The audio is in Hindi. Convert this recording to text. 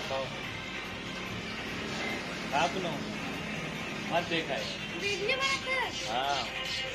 खाओ खा, तू मत देखा है। वीडियो बनाकर हाँ